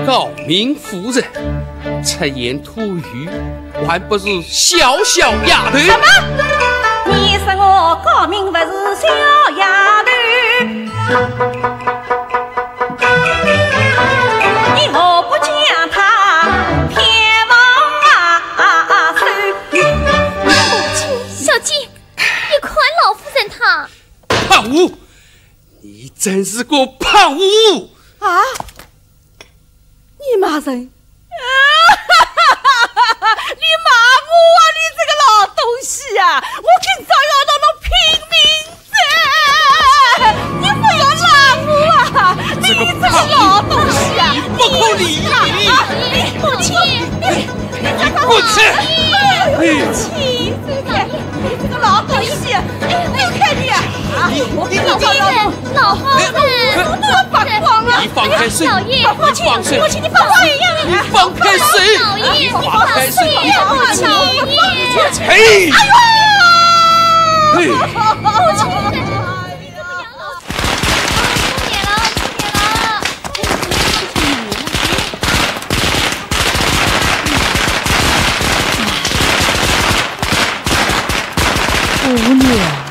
高明夫人，出言吐语，还不是小小丫头？ 什么？你说我高明不是小丫头？你何不将他偏往收？ 小姐，你看老夫人她胖屋，你真是个胖屋啊！你骂人？你骂我啊！你这个老东西啊！我今早要到侬拼命噻！你不要拉我啊！你这个老东西啊！ 你不可理喻！ 母亲， 你过去！ 母亲，你这个老东西！我看你啊！我跟你讲， 老夫人， 我都要发光了！ 你放开手！ 老爷， 你放手！ 母亲，你放我一样！ 你放开手！ 老爷， 你放开手！ 哎呦！嘿！ 姑娘。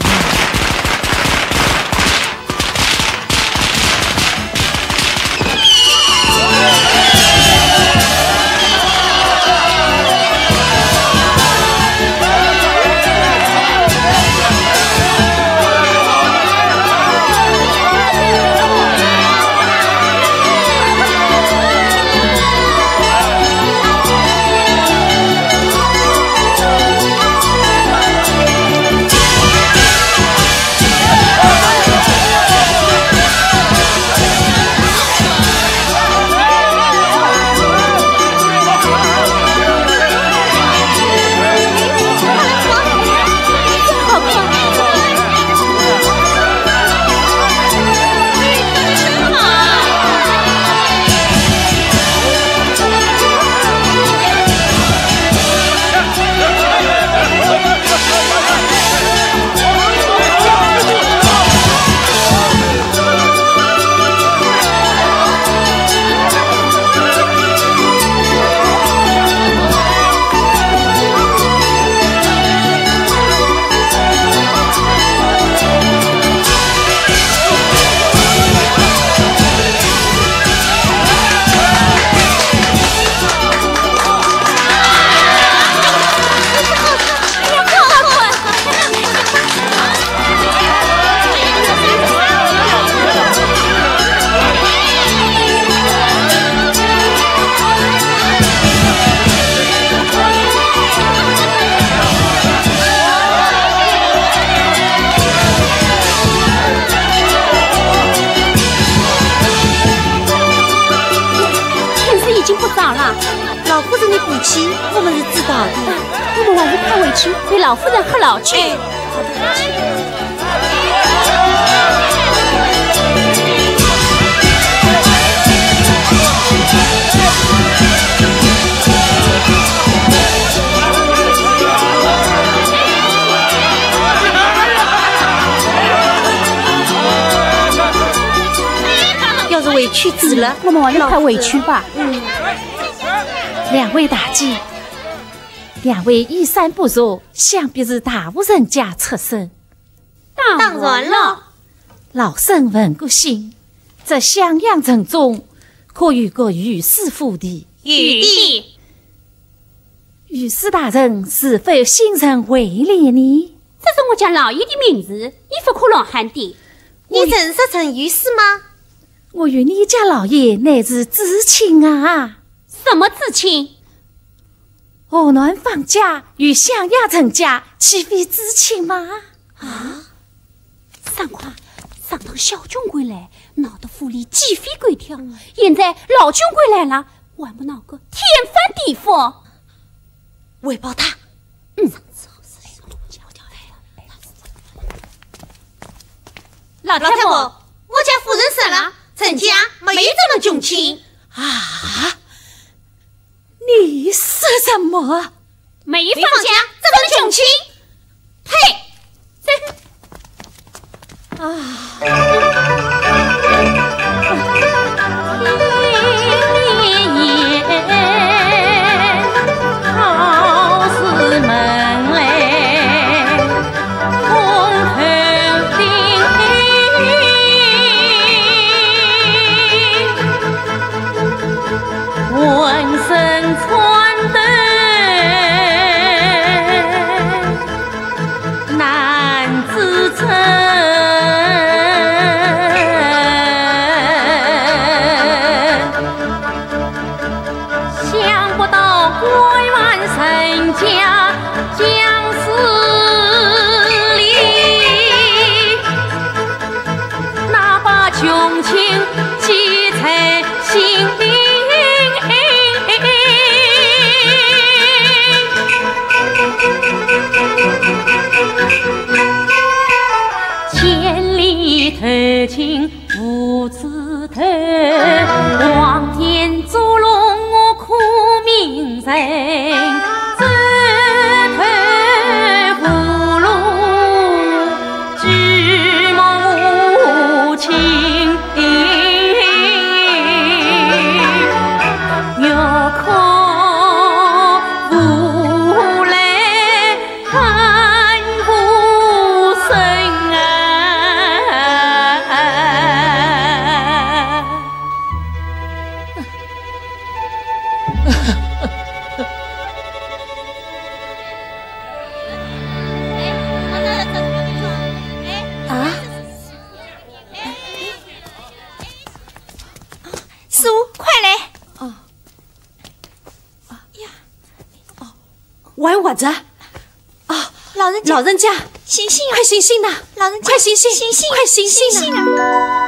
我们是知道的，我们还是快回去为老夫人喝老酒。要是委屈子了， 我们还是快回去吧。 两位大姐，两位衣衫不俗，想必是大户人家出身。 当然了， 老身问过心，这襄阳城中可有个御史府的？ 有的。 御史大人是否信任位列呢？ 这是我家老爷的名字，你不可乱喊的。 你认识陈御史吗？ 我与你家老爷乃是知青啊。 什么知青？ 河南方家与襄阳城家岂非知青吗？ 啊！上趟小军归来，闹得府里鸡飞狗跳。现在老军归来了，还不闹个天翻地覆？ 汇报他。 老太婆， 我家夫人死了，陈家没有这么穷亲啊！你说什么？ 没放家这么穷亲？呸！ 啊！ 玩活着。啊，老人家， 醒醒啊！ 快醒醒呐！ 老人家， 快醒醒！ 醒醒！ 快醒醒呐！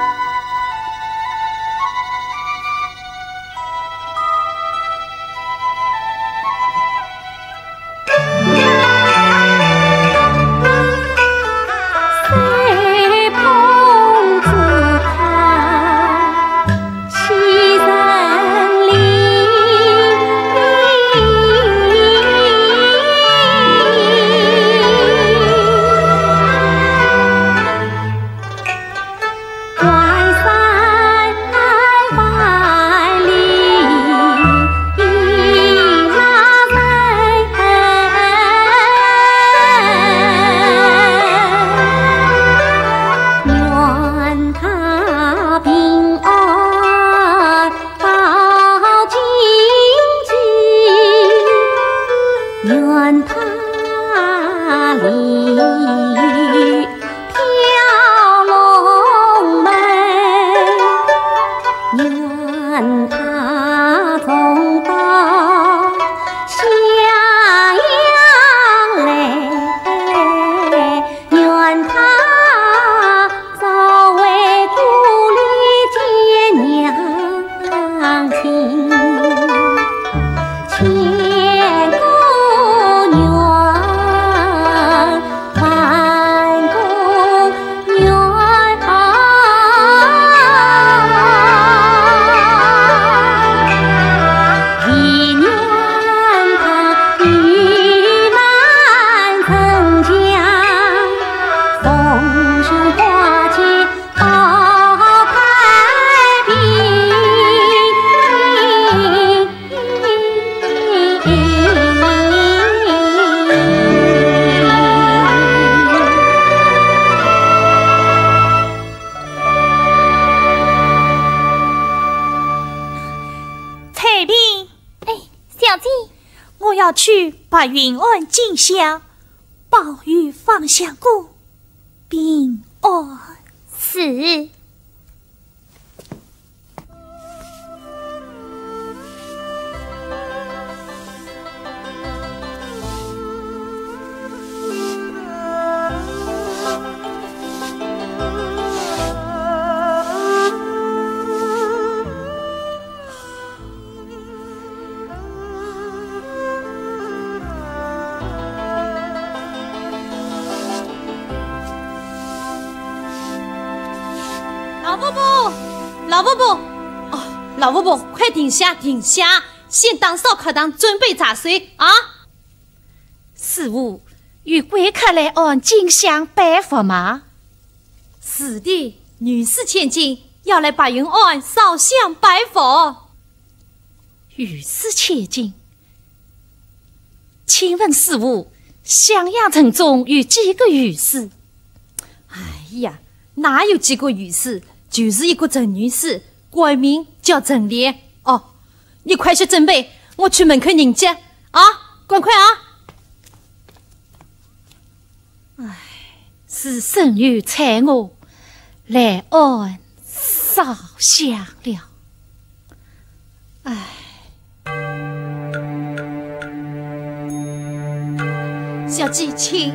要去把云安进香，宝玉放下过，平安。 是。 老伯伯，哦，老伯伯，快停下，停下！先当烧烤堂准备茶水啊！师傅，与贵客来按进香拜佛吗？是的，女士千金要来白云庵烧香拜佛。女士千金，请问师傅，襄阳城中有几个御史？哎呀，哪有几个御史？就是一个陈女士，官名叫陈莲。哦，你快去准备，我去门口迎接啊！快快啊！哎，是圣女猜我来按烧香了。哎，小姐，请。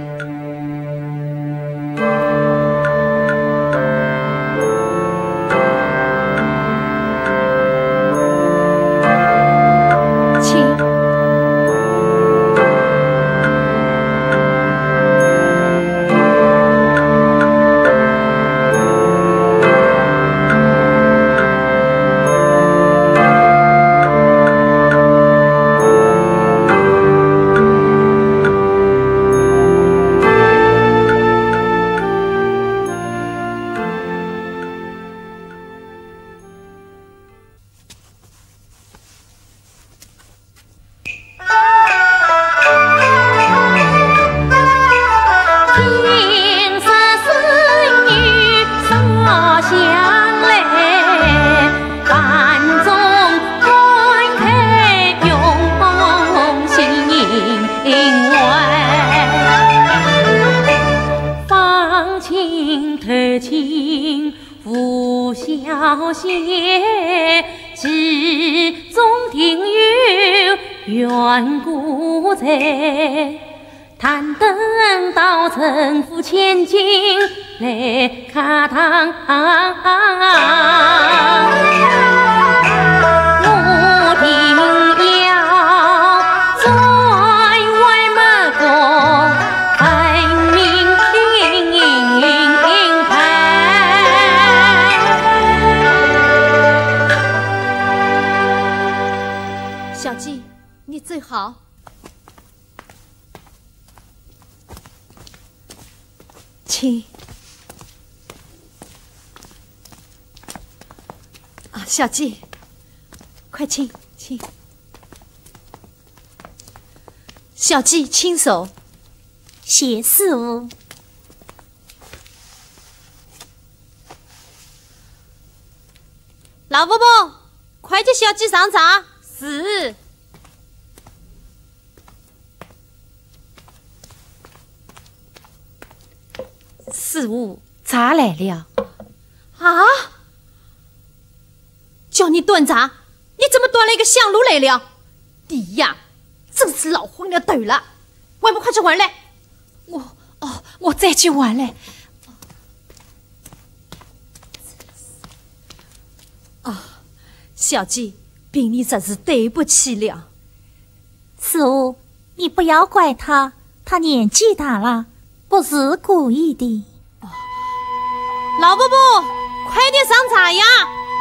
小仙，只中庭院远古在，弹灯到城府千金来卡堂。我定要在外门过分明牌。 小鸡，你最好。请。啊，小鸡，快请。小鸡亲手。 谢师傅。 老伯伯，快接小鸡上茶。是。师傅，茶来了。啊！叫你端茶，你怎么端了一个香炉来了？你呀，真是老昏了头了，还不快去玩来！我再去玩来。小鸡，禀你真是对不起了。 师傅，你不要怪他，他年纪大了，不是故意的。 老伯伯，快点上茶呀！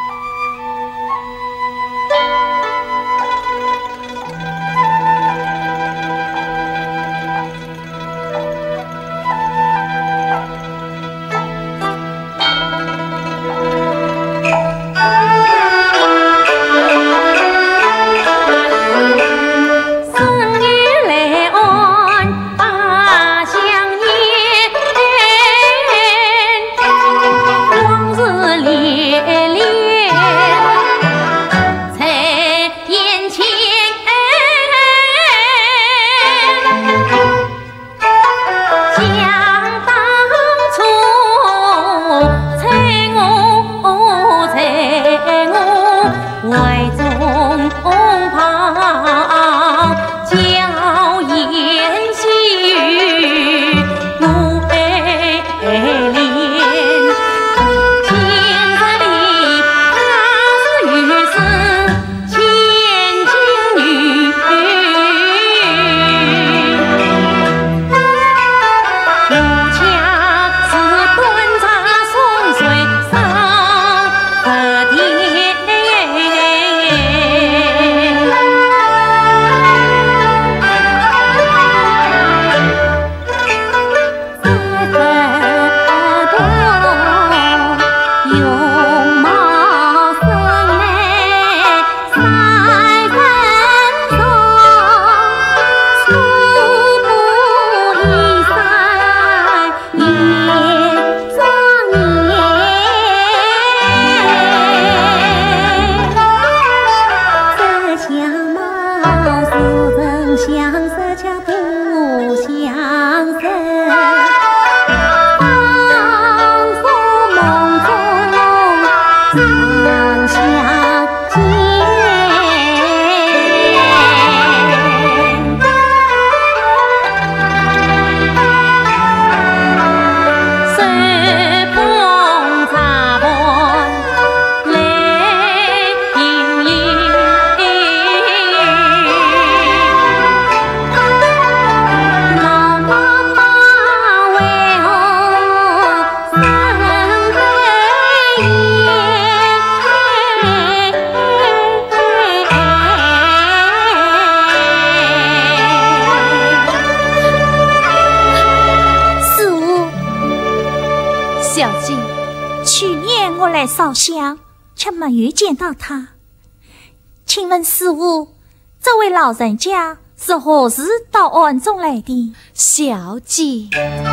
烧香，却没有见到他。请问师傅，这位老人家是何时到案中来的？ 小姐，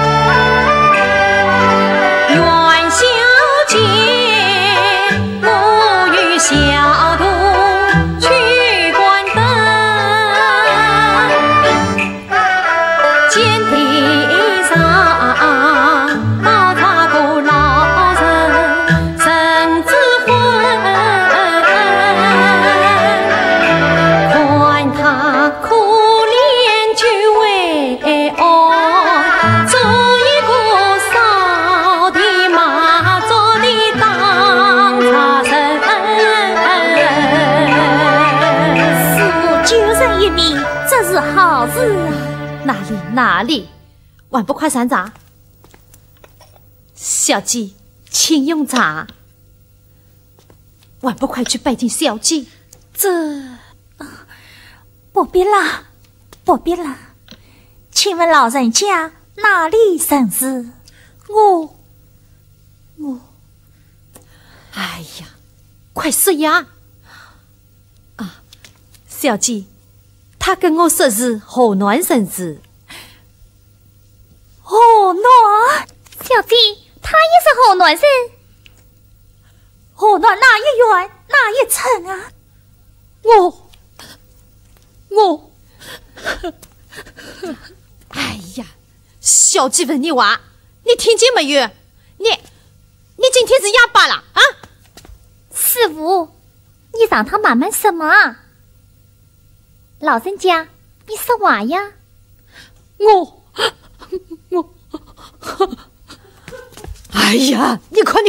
元宵节，我与小童去关灯，见地上倒插个老人身子昏，看他哪里？还不快上茶？小姐，请用茶。还不快去拜见小姐？ 不必了，不必了。请问老人家哪里生日？ 我，哎呀，快说呀！啊，小姐，他跟我说是河南生日。 河南， 小姐，他也是河南人。 河南哪一县哪一城啊？ 我，哎呀，小姐问你话，你听见没有？你今天是哑巴了啊？ 师傅，你让他慢慢说嘛。老人家，你说话呀。 我，哎呀，你看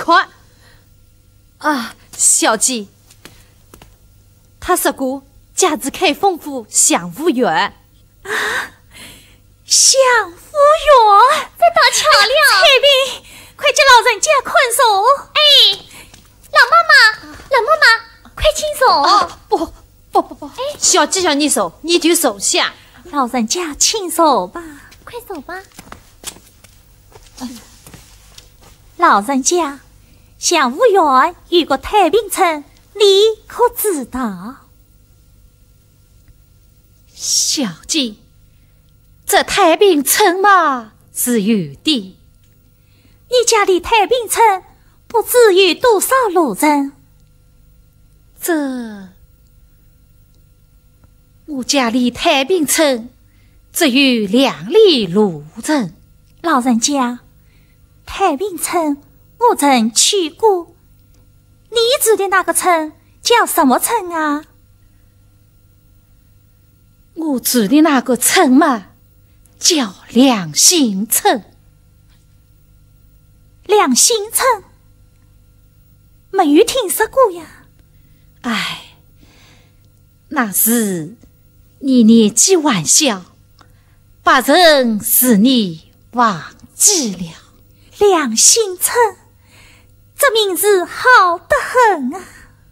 啊，小姐，他说过假日开丰富享福园啊， 享福园， 这倒巧了。 翠萍，快叫老人家困手。 哎，老妈妈，快请坐。 不，小姐向你手，你就手下。 老人家请手吧， 快走吧。 老人家，享福园有个太平村，你可知道？ 小姐，这太平村嘛是有的。 你家里太平村不知有多少路人？ 我家里太平村只有2里路程。 老人家，太平村我曾去过，你住的那个村叫什么村啊？ 我住的那个村嘛叫良心村。 良心村没有听说过呀。 哎，那是你年纪还小，把人使你忘记了。 良心村，这名字好得很啊。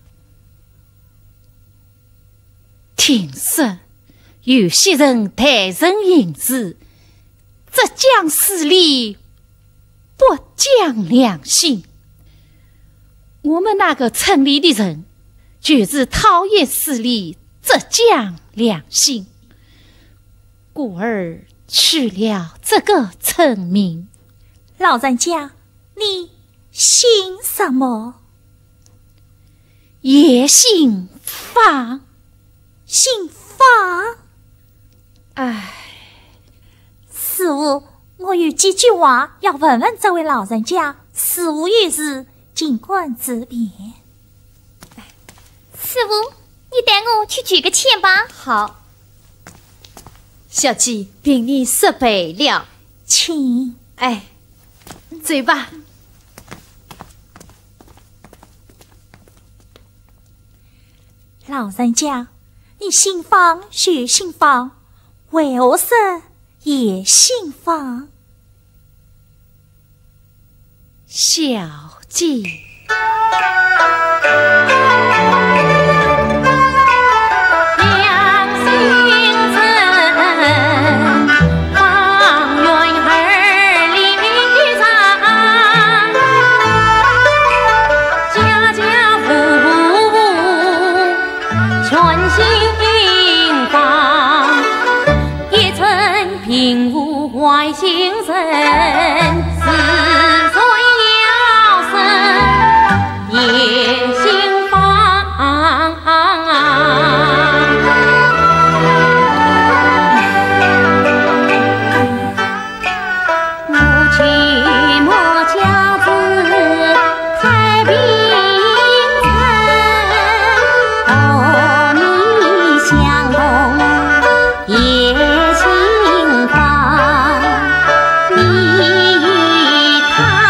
听说有些人待人行事，浙江市里不讲良心。我们那个村里的人就是讨厌市里浙江良心，故而取了这个村名。 老人家，你姓什么？ 也姓方。 姓方？ 哎， 师傅，我有几句话要问问这位老人家，师傅有事尽管直辩。 师傅，你带我去取个钱吧。 好，小姐，凭你设备了， 请。 哎，走吧。 老人家，你姓方就姓方，为何说也姓方？ 小姐， 外星人似水摇身也心芳，我去莫家子太平村，和你相同也心芳。你与他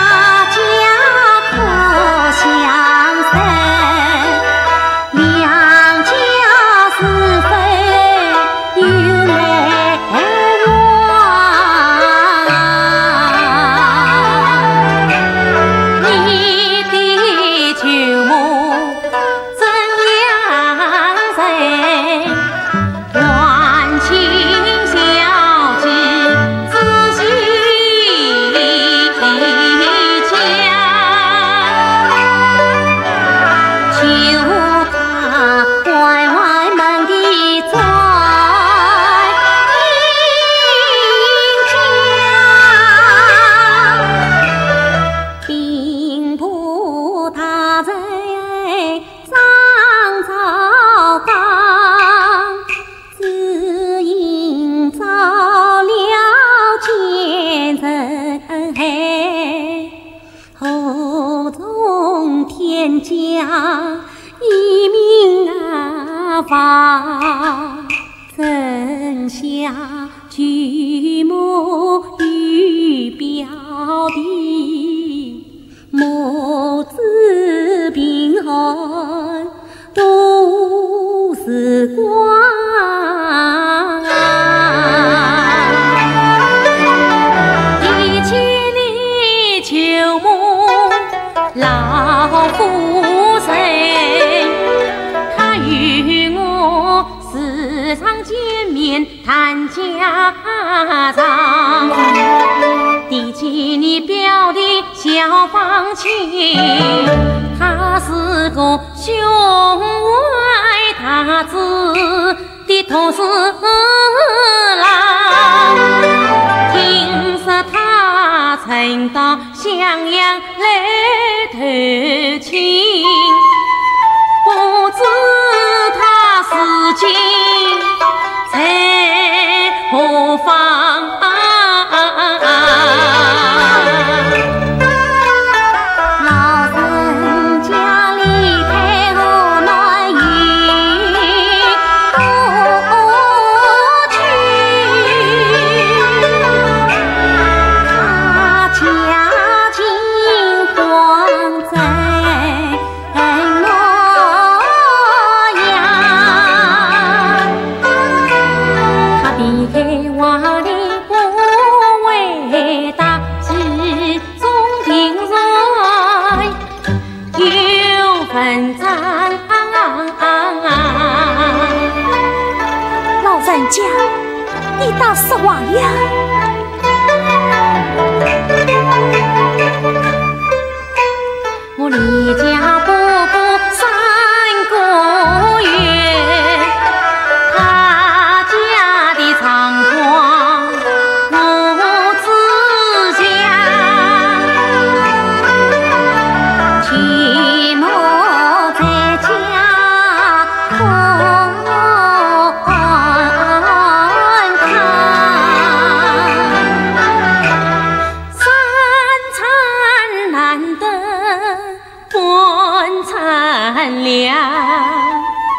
房，正下举目与表弟，母子平安度时光。提起你旧梦老夫神，他与我时常见面谈家常，提起你表弟小芳情，他是个胸怀大志的同事郎，听说他曾到襄阳来投亲，不知他是今在何方。老人家离开河南已多去，他家境荒在洛阳，他离开瓦砾不为大，始终定在有份账。 老人家，你倒是话呀！ 我离家不过3个月，他家的状况我知晓，期末在家看看，三餐难得半残了，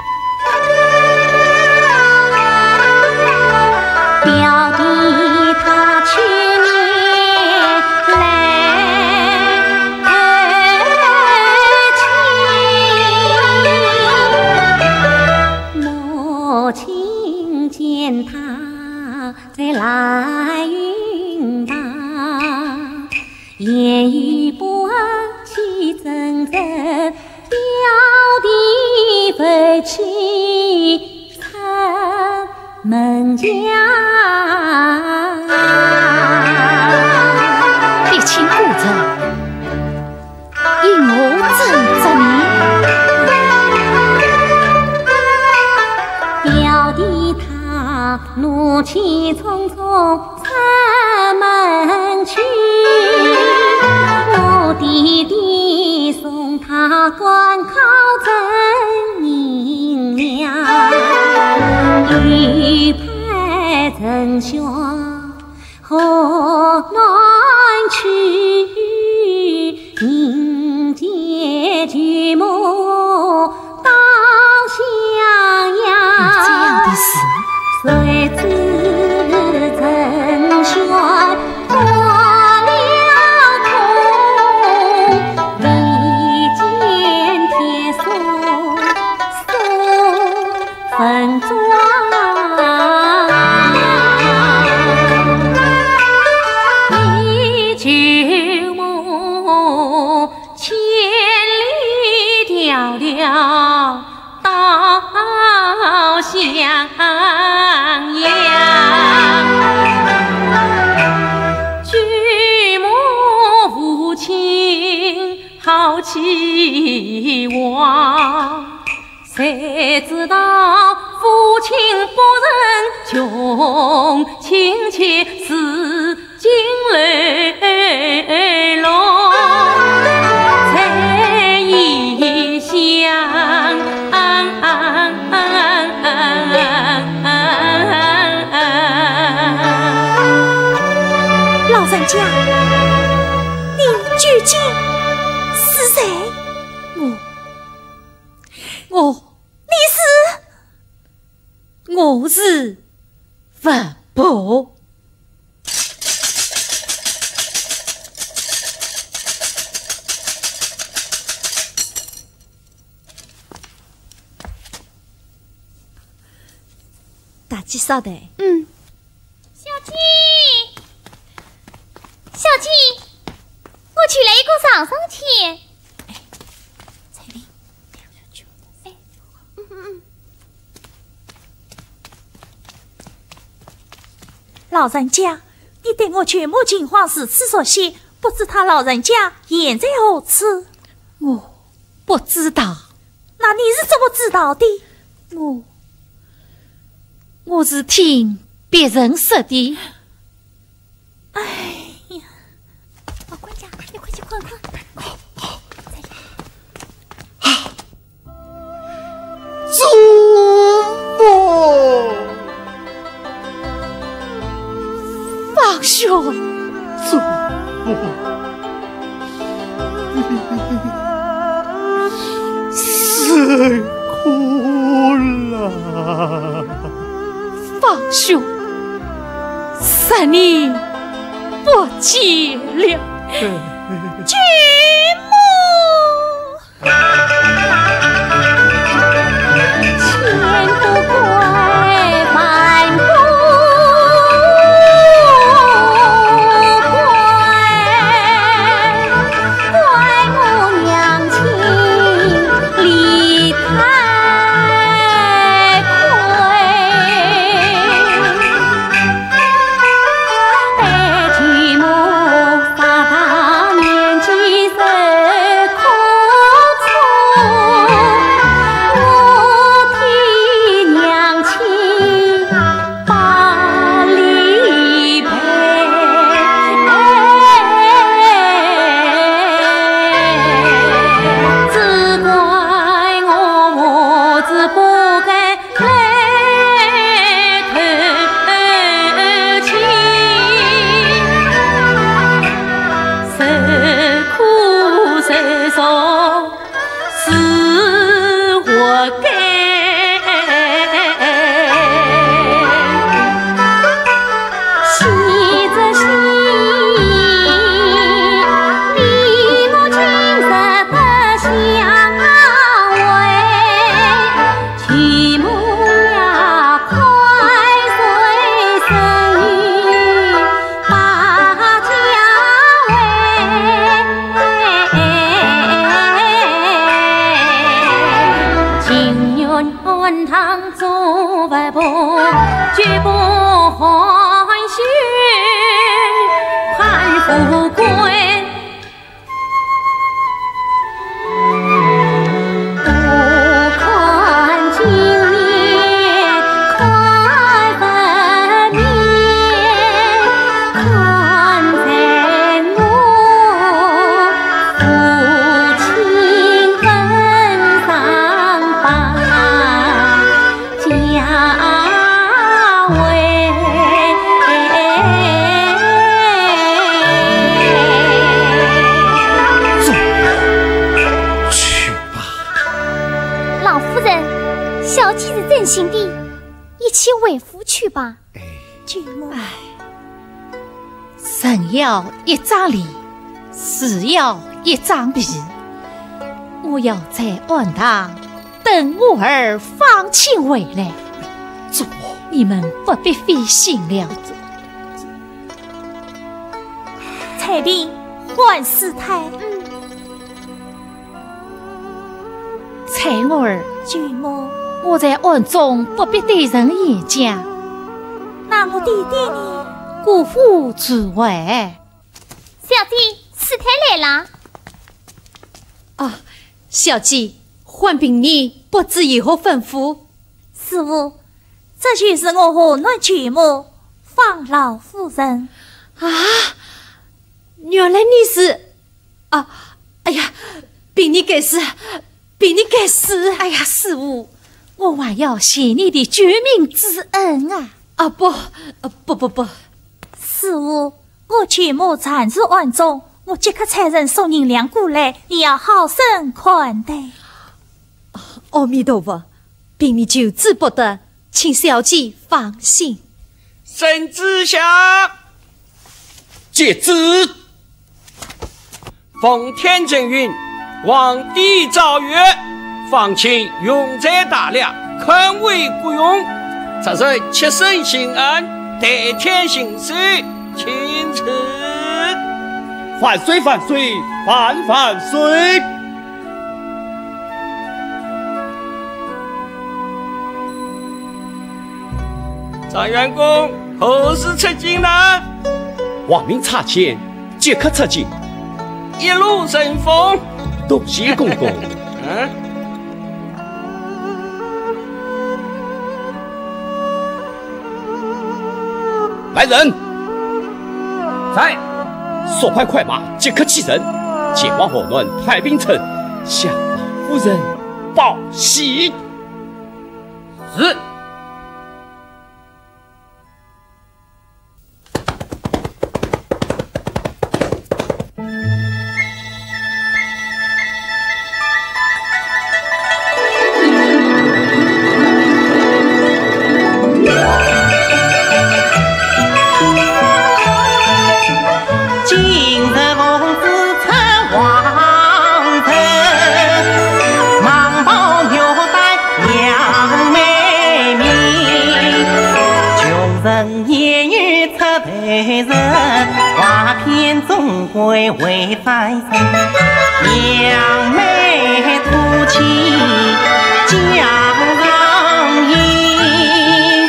表弟他去年来投亲，母亲见他在来云大，言语不起争执，表弟回去参门家。 别请顾着，因我正着你。 表弟他怒气冲冲出门去，我弟弟送他关靠真银两，一派真相何难去，迎接举目到襄阳。 这样的事， 谁知真相破了空，离间铁锁收分庄。一旧梦千里迢迢到襄阳，举目无亲好期望，谁知道父亲不仁，穷亲戚是金雷龙，才异乡。 老人家，你究竟是谁？ 我你是我是文伯。大姐稍等。 小七，小七，我取了一个上上签。 彩玲，老人家，你对我全部情况如此熟悉，不知他老人家现在何处？ 我不知道。 那你是怎么知道的？ 我是听别人说的。 哎呀，老管家，你快去看看。 祖母， 放兄， 祖母，辛苦了。 放兄，三年不见了。 君母， 千不怪万不怪母娘亲离太亏。君母大大年纪受苦楚，我替娘亲把离别。只怪我子不该来偷情，受苦受伤是活该。喜则喜，你我今日不相会，其母呀快随生女把家回。情愿堂做不破，绝不寒暄盼富贵。我看今年看分面，看在我父亲份上把家为。 去吧。 老夫人，小妻子真心的，一起为夫去吧。 君母， 人要一张脸，事要一张皮。我要在岸堂等我儿放亲回来。 祖你们不必费心了。 彩玲，换师太。 彩儿， 君母， 我在暗中不必对人演讲， 那我弟弟呢？ 姑父主外。 小姐，师太来了。 啊，小姐，换病你不知有何吩咐？ 师傅，这就是我和那君母方老夫人。 啊，原来你是啊！哎呀，病你该死，病你该死！哎呀，师傅，我还要谢你的救命之恩啊！啊不， 师傅，我君母暂入案中，我即刻差人送银两过来，你要好生款待。 阿弥陀佛，病你救治不得， 请小姐放心。 圣旨下， 接旨。 奉天承运，皇帝诏曰：放请永在大梁，肯为雇佣，这是切身行恩，代天行事，请赐。 万岁万岁万岁！ 张员公何时出京呢？ 王命差遣，即刻出京。 一路顺风。 多谢公公。来人！ 在。 速派快马，即刻启程，前往河南太平城，向老夫人报喜。 是。 归为翻身，扬眉吐气江上音，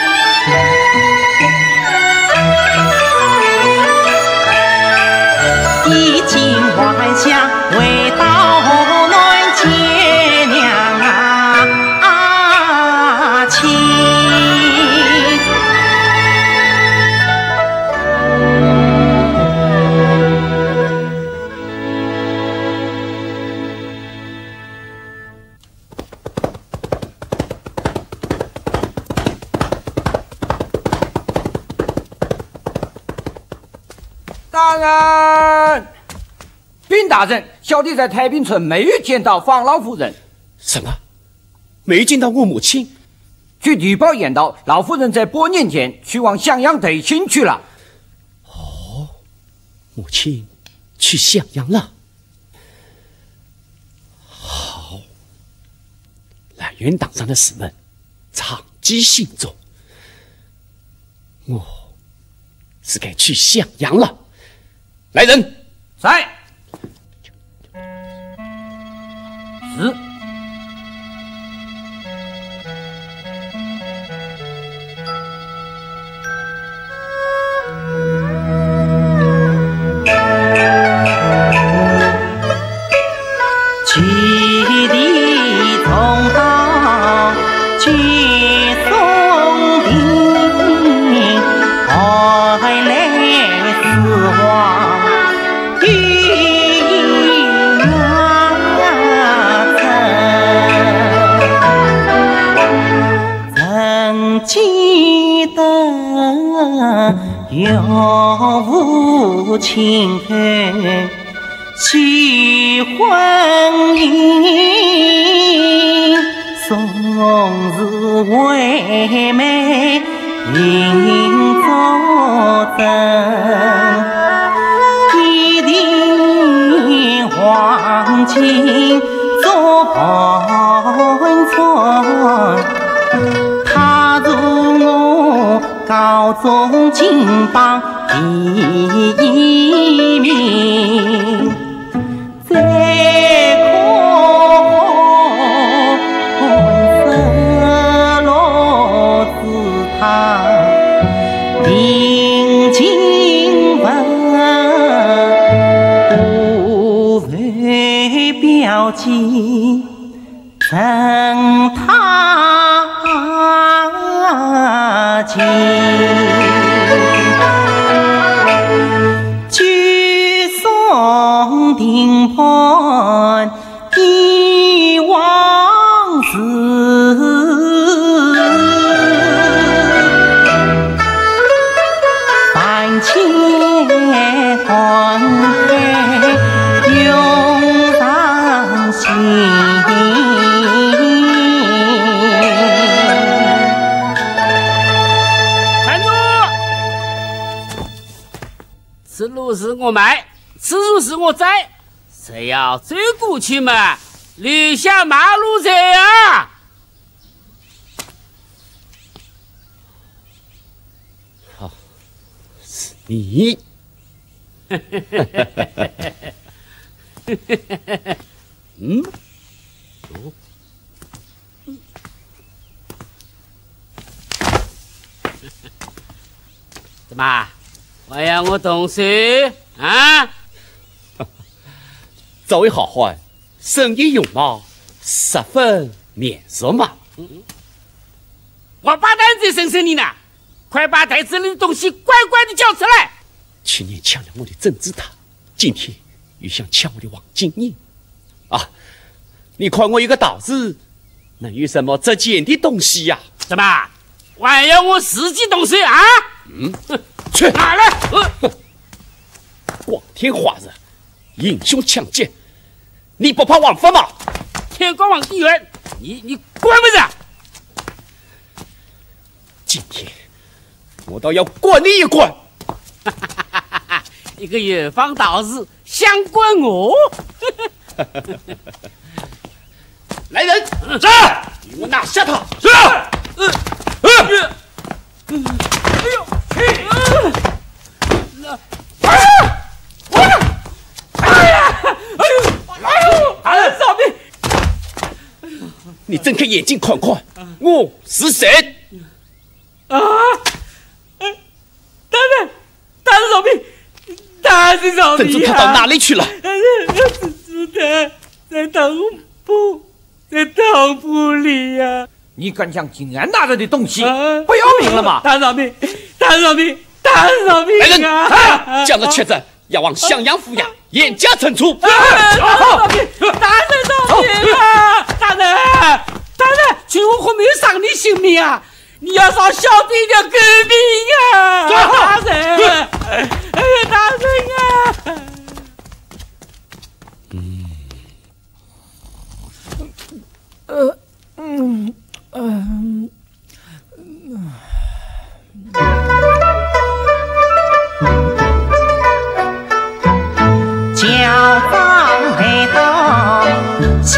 衣襟还乡未到暖接娘亲。 大人，禀大人，小弟在太平村没有见到方老夫人。 什么？没见到我母亲？ 据地报言道，老夫人在8年前去往襄阳投亲去了。 哦，母亲去襄阳了。好，兰园党上的使们长记心中，我是该去襄阳了。来人， 在。是。 去的从到去送兵，回来死亡记得有无情恨去婚姻，宋日为美应作证，一定黄金做盘船。踏入我高中金榜第一名，再可失落自他定经文，不为标记赠他情。举送定盘的往事，万千欢喜涌上心。 我卖，此处是我栽，谁要走过去嘛，留下马路财啊！ 好，是你。嗯，哦， 怎么还要我动手啊？ 这位好汉，身衣容貌十分面熟嘛。 王八蛋在审审你呢，快把袋子里的东西乖乖的交出来！ 去年抢了我的珍珠塔，今天又想抢我的黄金银啊！你看我有个道士，能有什么值钱的东西呀？ 怎么还要我自己动手啊？ 去拿来！ 光天化日，英雄抢劫，你不怕枉法吗？ 天光皇帝元，你管不着？ 今天我倒要管你一管！ 一个远方道士想管我？ 来人，是，给我拿下他！ 是。哎呦！大人饶命！ 你睁开眼睛看看，我是谁？ 啊！大人饶命！大人饶命！ 珍珠塔到哪里去了？ 珍珠塔在裆部里呀！ 你敢抢景安大人的东西， 啊不要命了吗？ 大人饶命！大人饶命！大人饶命！ 来人， 啊！ 将这瘸子要往襄阳府衙严加惩处！ 大人饶命！大人饶命啊！大人，群我可没有伤你性命啊！你要让小弟要革命啊！大人，大人啊！ 教坊来到襄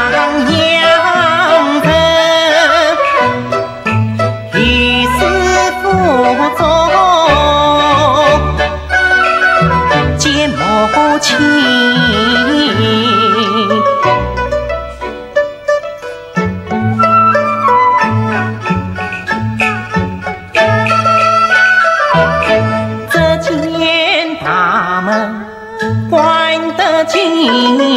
阳城，与师傅中见母亲。关得紧，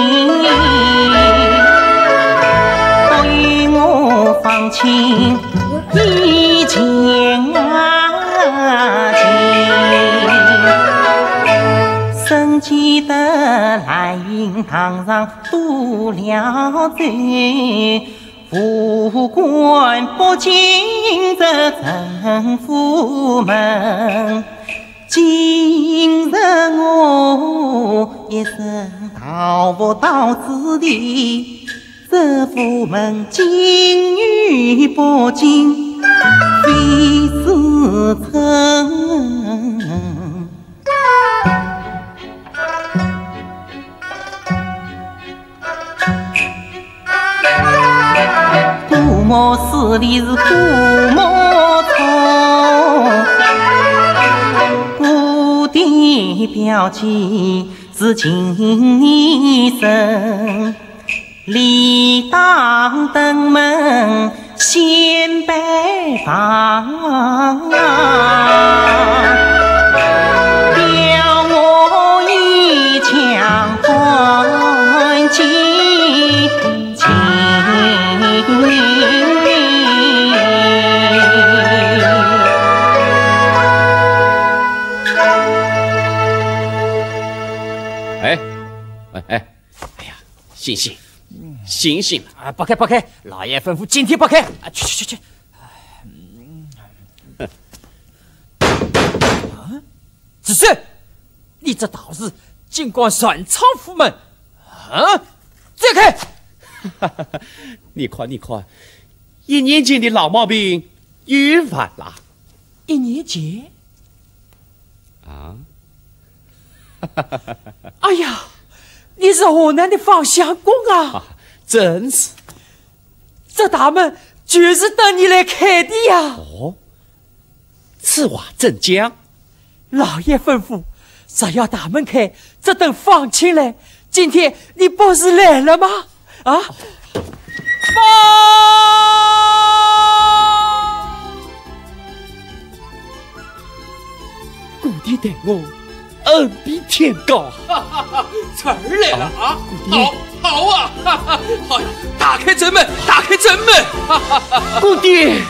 不与我放轻一件情。生计的来云堂上渡了罪，不管不进这城府门。今日我一生逃不到此地，这府门金玉不进，非是成。古墓寺里是古墓丛。的标记是金泥生，礼当登门显拜访，表我一腔欢喜情。 哎呀，醒醒，醒醒了！ 啊，不开，老爷吩咐今天不开。啊，去。子嗣，你这道士竟敢擅闯府门！啊，再开！ 你看，一年前的老毛病又犯了。 一年前？ 啊？ 哎呀，你是河南的方相公啊！ 真是， 这大门就是等你来开的呀！ 哦，此话怎讲？ 老爷吩咐，只要大门开，这等放亲来。今天你不是来了吗？啊！ 故地待我恩比天高， 晨儿来了啊！好啊！好呀，打开正门，打开正门！ 故地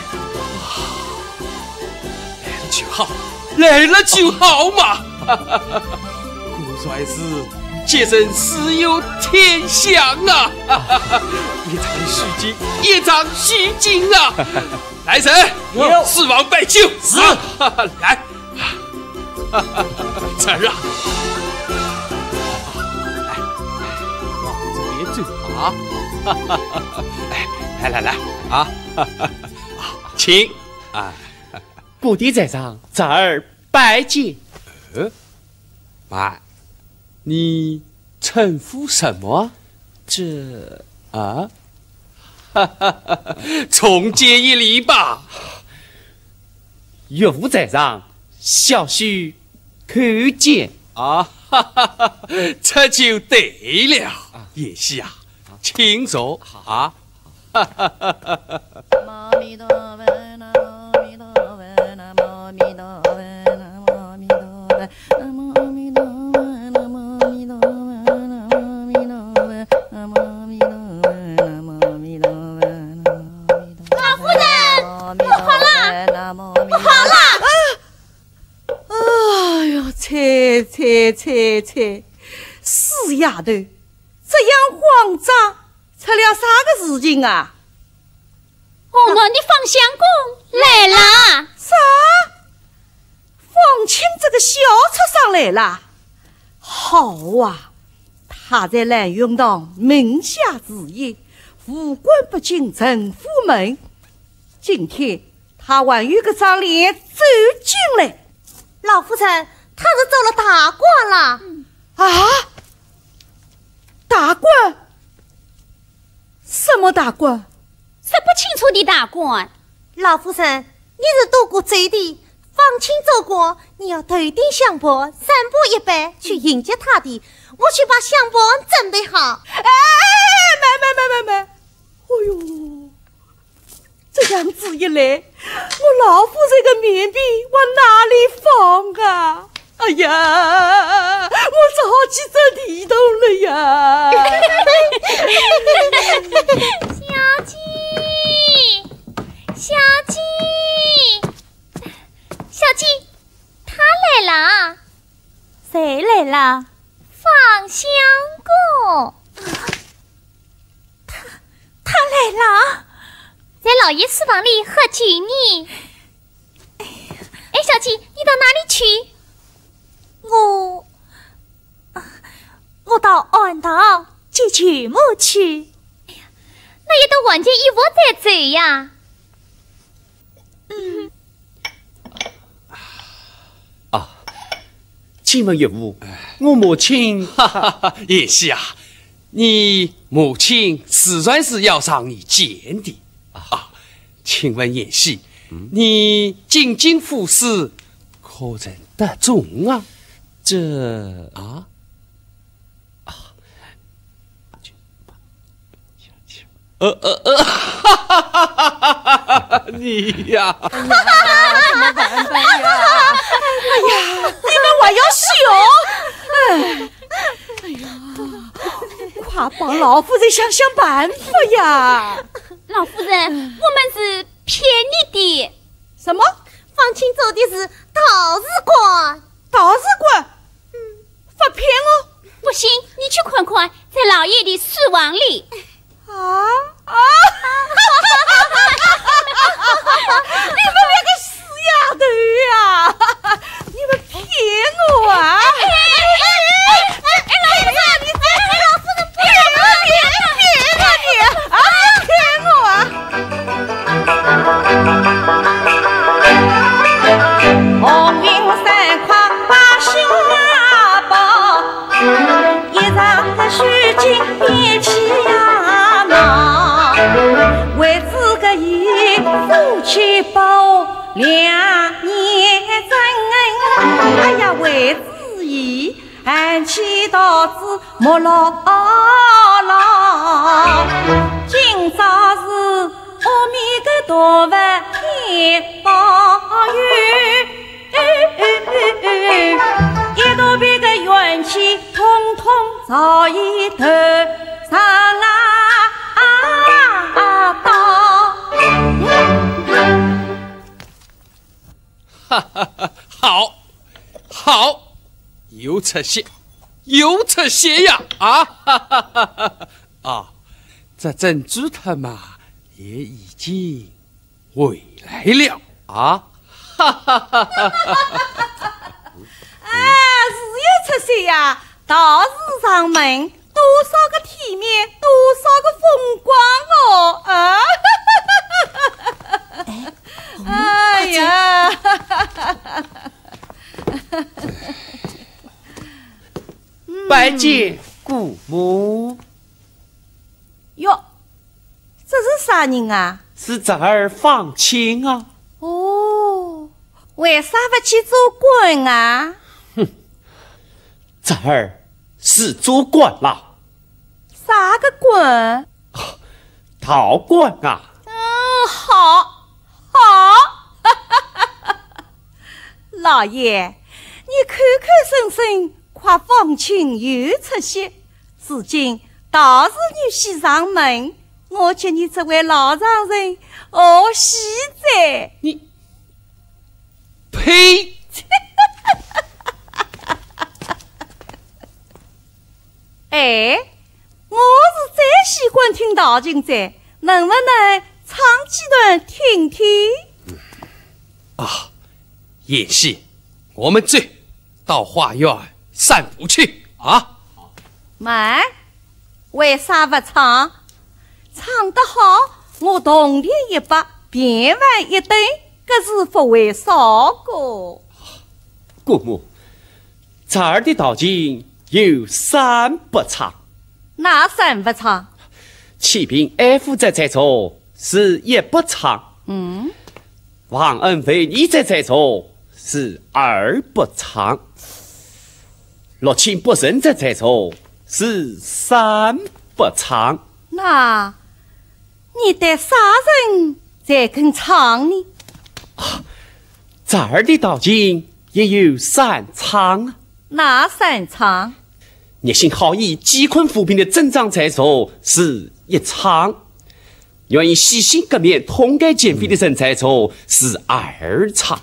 来了就好嘛！顾帅是节省私有天相啊！一场虚惊，一场虚惊啊！来人，四王拜酒，是来。晨儿啊，来，往这边走啊！来啊！请啊！ 故地在上，侄儿拜见。 拜，你称呼什么？ 这啊？重接一礼吧。 岳父在上，小婿叩见啊！这就对了。叶希啊，请坐啊！ 阿弥陀佛，阿弥陀佛，阿弥陀佛，阿弥陀佛，阿弥陀佛，阿弥陀佛，阿弥陀佛，阿弥陀佛，阿弥陀佛。 老夫人，不好了，不好了！ 哎呦，猜，死丫头，这样慌张，出了啥个事情啊？ 河南的方相公来啦！ 啥？方清这个小畜生来了？好啊，他在兰云堂名下之业，无官不进陈府门。今天他还有个张脸走进来。 老夫人，他是走了大官了。 啊？大官？什么大官？ 说不清楚的大官。 老夫人，你是渡过贼的，方清走过，你要头顶香钵，三步一拜去迎接他的。我去把香钵准备好。 哎，没！哎呦，这样子一来，我老夫这个面皮往哪里放啊？哎呀，我只好去走地洞了呀！ 小鸡，他来了。 谁来了？ 方相公。 他来了， 在老爷书房里喝酒呢。哎，小鸡，你到哪里去？ 我到岸堂接曲目去。 哎呀，那也都完全一窝在走呀。 请问岳父，我母亲叶希啊，你母亲自然是要让你见的啊。请问叶希，你进京赴试，可认得中啊？ 这你呀， 怎么办呀？哎呀，你们还要笑？哎呀，快帮老夫人想办法呀！ 老夫人，我们是骗你的。 什么？ 方清走的是道士官。 道士官？发骗哦！ 不信，你去看看，在老爷的书房里。 你们两个死丫头呀！你们骗我啊！老夫人，骗我啊！红云山跨把下包。 憋气呀忙，为子个意夫妻保2年整，哎呀为子意俺妻到子莫老老，今朝是阿弥个大佛天保佑，一大笔个怨气统统早已头上到。 哈哈哈，好，好，有出息，有出息呀！啊哈哈哈哈！啊，这珍珠他妈也已经回来了啊！哈哈哈哈哈！ 哎，是有出息呀！道士上门，多少个体面，多少个风光哦！啊！哎呀！ 拜见姑母。 哟，这是啥人啊？ 是侄儿放亲啊。 哦，为啥不去做官啊？ 侄儿是做官啦。 啥个官？ 陶官啊。 好，老爷，你口口声声夸放亲有出息，如今道士女婿上门，我叫你这位老丈人何喜哉？ 你呸！ 哎，我是最喜欢听道经者，能不能唱几段听听？ 啊，演戏，我们这到花园散步去啊！ 妈，为啥不唱？唱得好，我同点一百，便饭一顿，这是不为少个。 姑母，侄儿的道经有3不唱。 哪3不唱？ 启禀安夫在座是1不唱。王恩妃你在座是2不唱。洛清不胜在座是3不唱。 那你得啥人才肯唱呢？ 侄儿的道经也有3唱啊。 哪3唱？ 热心好义、济困扶贫的镇长在座是1唱，愿意洗心革面、痛改减肥的人在座是2唱。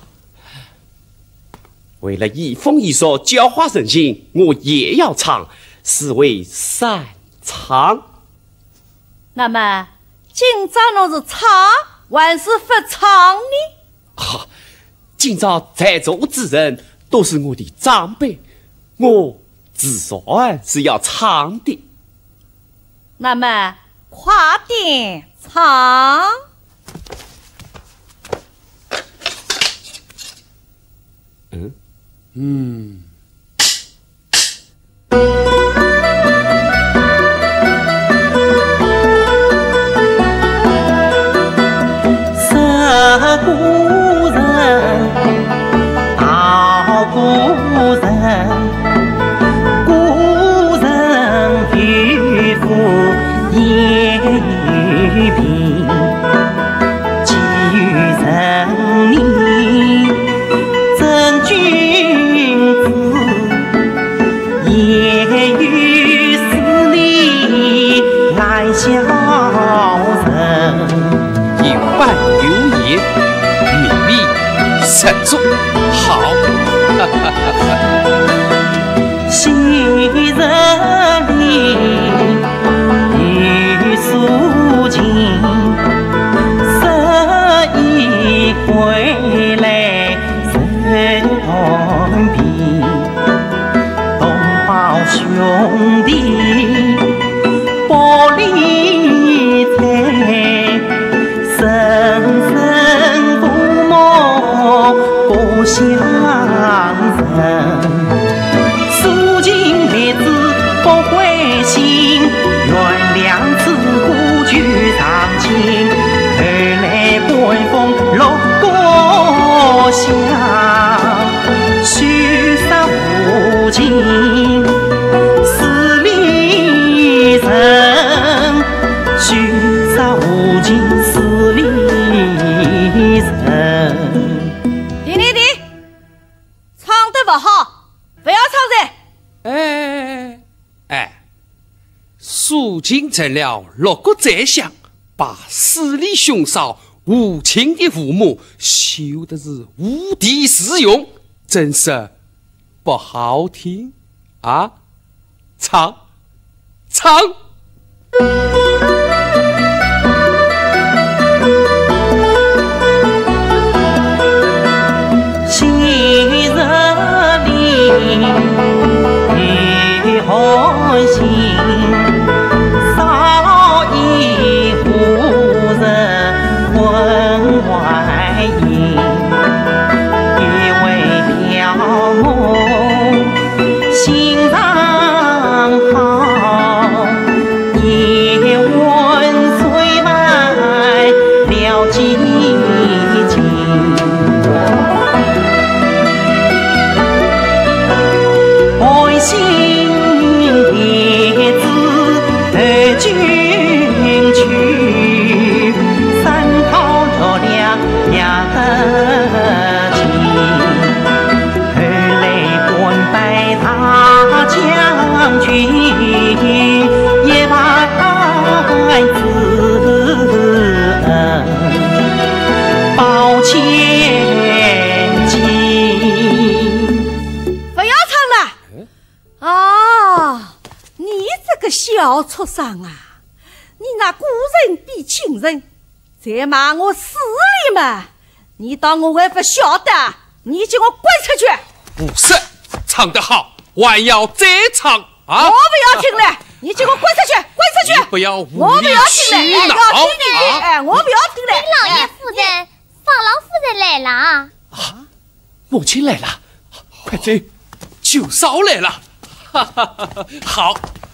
为了移风易俗、教化人心，我也要唱，是为3唱。 那么今朝侬是唱还是不唱呢？ 今朝在座之人都是我的长辈，我自然是要唱的。 那么快点唱。 是故人，道故人，故人与父也与贫，寄予人民真君子，也与死里来孝人。 有伴有言，勉励十足，好！ 昔日里与素琴，十一归来人同宾，同胞兄弟不离睬。生生不莫不相认，素净妹子不灰心。 如今成了六国宰相，把势力凶少无情的父母羞的是无地自容，真是不好听啊！唱。 昔日里红杏，少一妇人婚外音。一位漂母心肠好，一问虽满了几斤。爱心弟子投军去，山讨着了2斤。后来官拜大将军，也拜子恩报千金。 不要唱了！啊，你这个小畜生啊！你拿古人比情人，再骂我势利嘛！你当我还不晓得？你叫我滚出去！ 不是，唱得好，还要再唱啊！ 我不要听了！你叫我滚出去！滚出去！ 你不要无我不理要听了！ 取闹啊！ 我不要听了！ 老爷夫人，方老夫人来了。 母亲来了，快走，酒烧来了，哈哈哈！好，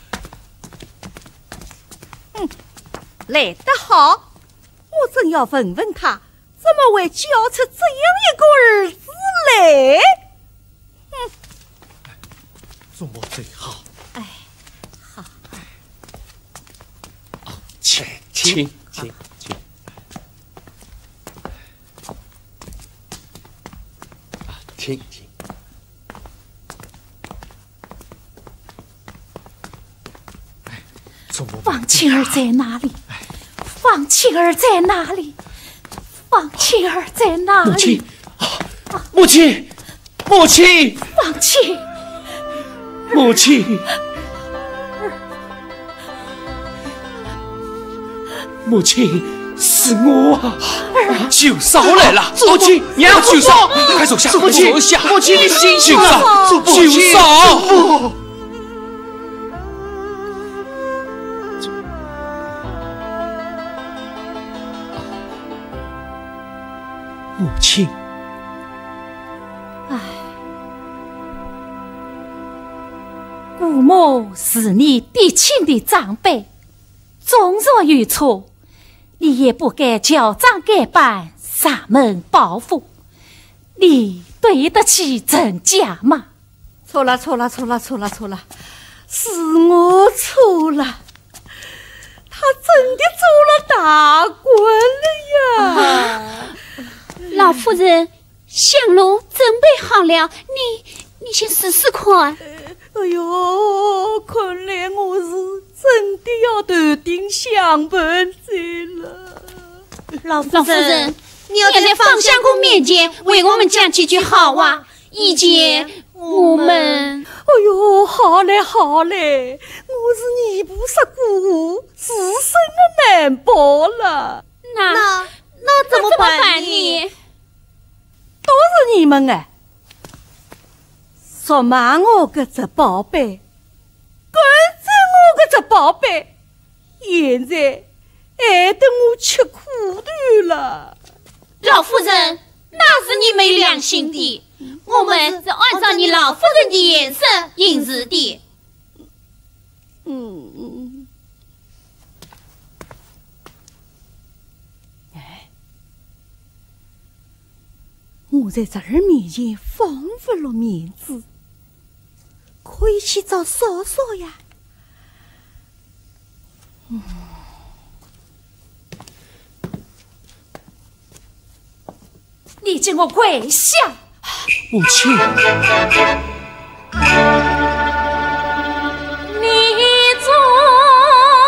来得好！我正要问问他，怎么会教出这样一个儿子来？ 做我最好。 哎，好， 请。请。 方庆儿在哪里？方庆儿在哪里？方庆儿在哪里？ 母亲， 方庆， 母亲，母亲，是我啊！酒烧来了，母亲，娘酒烧，快坐下，母亲，母亲，你醒醒啊！酒烧。母亲， 姑母是你嫡亲的长辈，纵若有错，你也不该教长改办，上门报复，你对得起郑家吗？ 错了，是我错了。他真的做了大官了呀！ 老夫人，香炉准备好了，你先试试看。 哎呦，看来我是真的要头顶香盆栽了。 老夫人，你要在方相公面前为我们讲几句好话，以前我们…… 哎呦，好嘞，我是泥菩萨姑，自身的难保了。 那怎么办呢？ 都是你们哎！说骂我个只宝贝，跟着我个只宝贝，现在害得我吃苦头了。 老夫人，那是你没良心的，我们是按照你老夫人的颜色行事的。 我在这儿面前放不了面子，可以去找嫂嫂呀。 你叫我跪下！ 母亲， 你做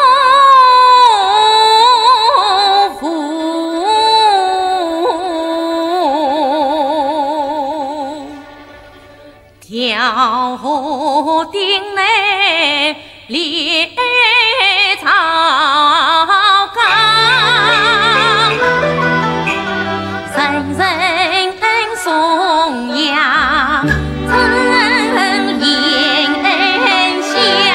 我定内列草纲，人人颂扬真言香。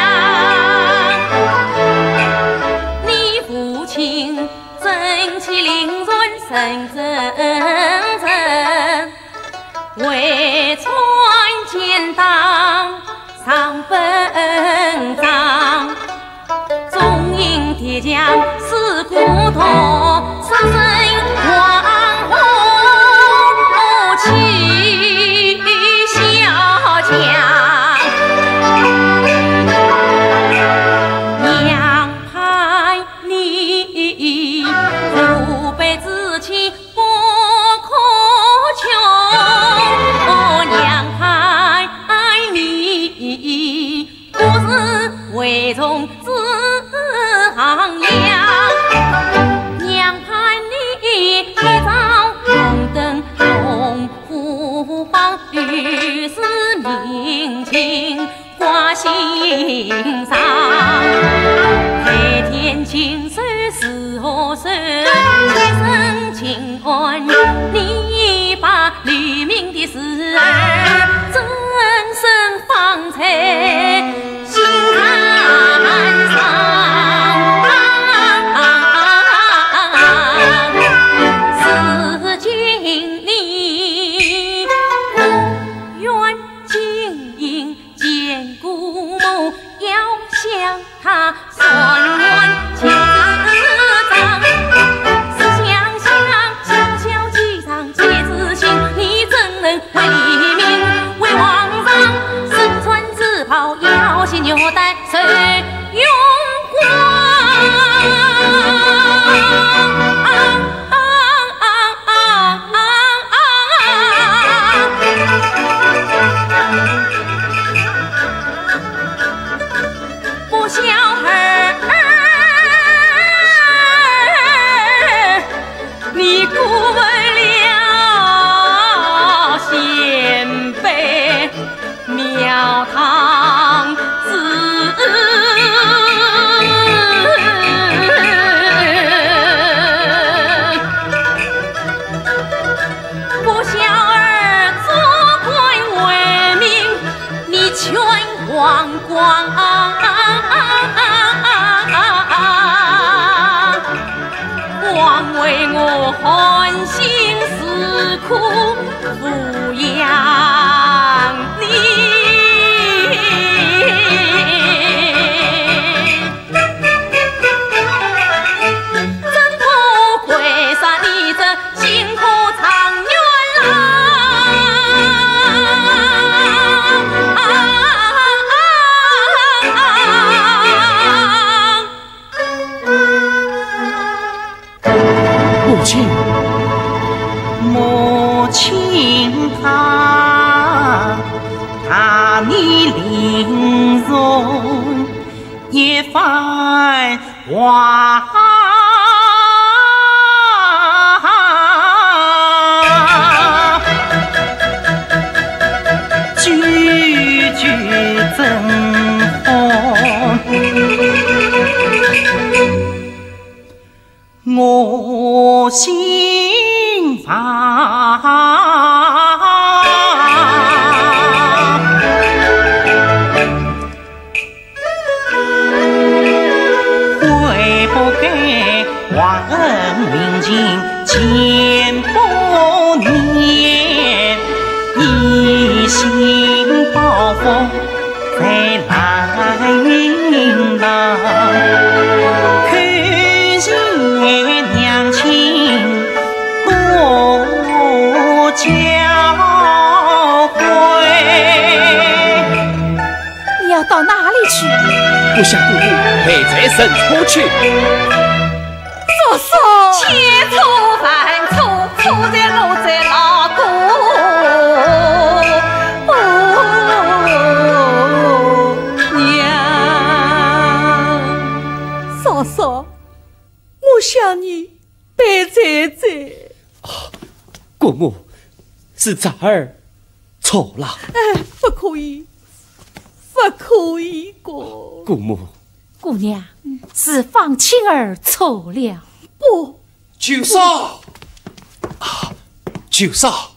你父亲正气凌润神真真，为川建党上本章，中英铁将是骨头，杀身黄红气小将。娘盼你父辈之气不可穷，娘盼你不是为从自行量，娘盼你一朝荣登荣虎榜，于是明情挂心上。配天青水是河水，一生情恩，你把黎明的事儿真身放在心坎上。是今你不愿经营见故母，要向他算完情之账。思想想小小计上皆自信，你怎能为黎明为王上身穿紫袍，腰系纽带谁用光？不孝儿，你辜负了先辈庙堂子。不孝儿做官为民，你全忘光。枉为我寒心思苦抚养你，真不愧杀你这辛苦长远郎。 母亲， 母亲她你玲容也繁华，句句争锋。我心烦，悔不该忘恩铭情千多年，一心报复再来迎郎。娘亲多教诲， 你要到哪里去？ 不想姑姑陪在深处去。 嫂嫂， 千错万错，错在落在老公。娘， 嫂嫂，我想你背在在。 姑母，是崽儿错了。 不可以，不可以过。 姑母， 姑娘是方青儿错了。 不， 九嫂啊，九嫂，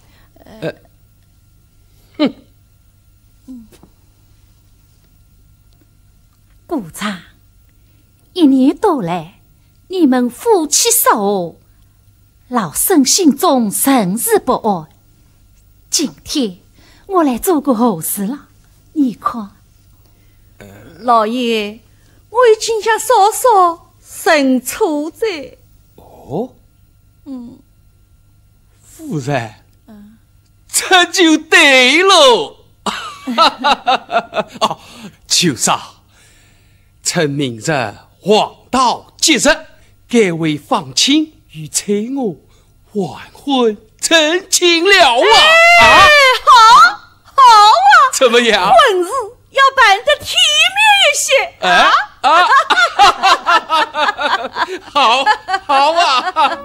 顾长，一年多来，你们夫妻守，老身心中甚是不安。今天我来做个好事了，你看。 老爷，我已经向嫂嫂认错在。 哦，夫人，这就对喽。哦，九嫂，趁明日黄道吉日，该为方青与翠娥完婚成亲了啊！ 好啊， 怎么样？ 婚事要办得体面一些啊！ 好啊！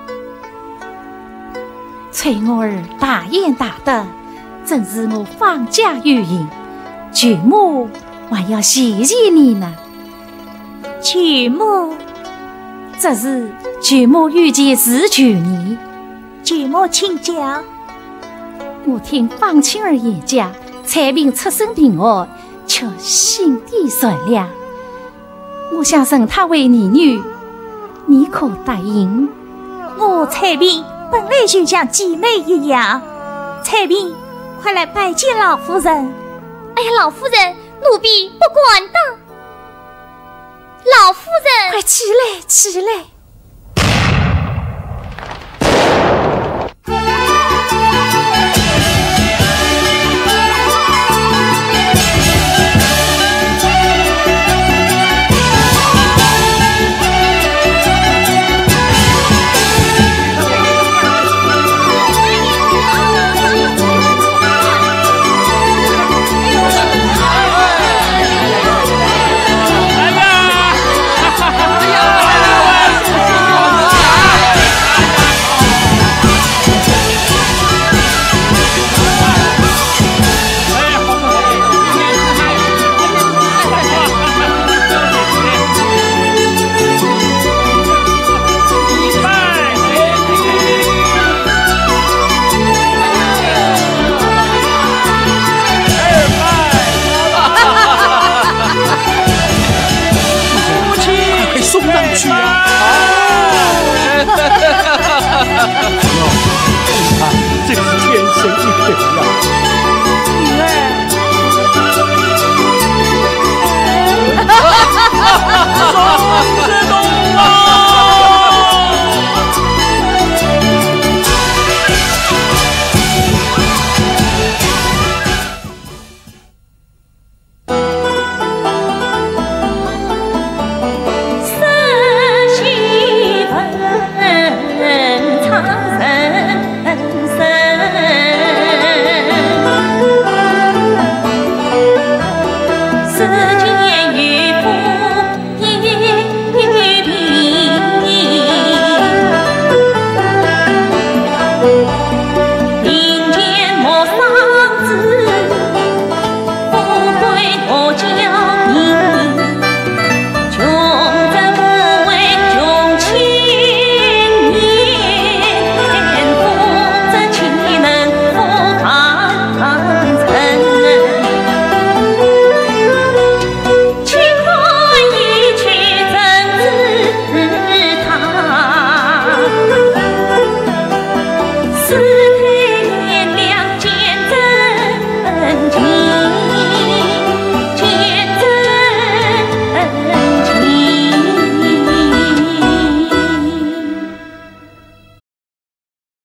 翠娥儿大言大德，真是我方家有幸，舅母还要谢谢你呢。舅母，这是舅母遇见是去年，舅母请讲。我听方青儿言讲，彩萍出身平安，却心地善良。我想认她为你女，你可答应？ 我彩萍本来就像姐妹一样。彩萍，快来拜见老夫人。 哎呀，老夫人，奴婢不管的。老夫人， 快起来，起来！ 送上去啊！